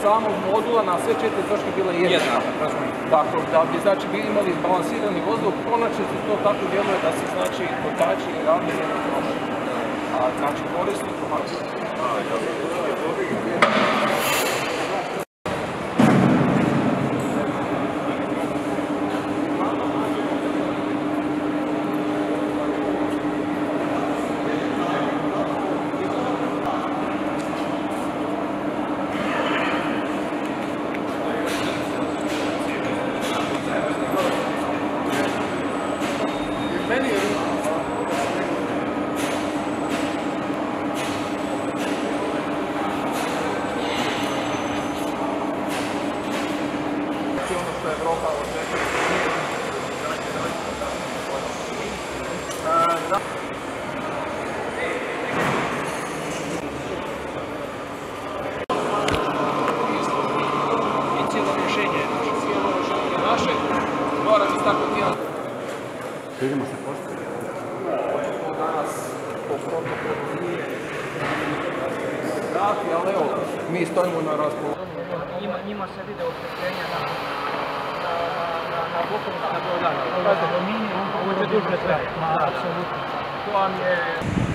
samog modula na sve 4 točke bila jednaka. Tako da bi znači bili imali izbalansirani vozilo, u konačnici to tako djeluje da se znači kotači i ravnjeni prošli. A znači korisnik Evropa i cijelo rješenje naše mora istaknuti jedan. Vidimo se postoje. To danas po protokolu nije grafi, ali evo, mi stojimo na raspolaganju. Njima se vide osvjetljenja na bokovima, tako da, ovo će duže traje. Apsolutno. To vam je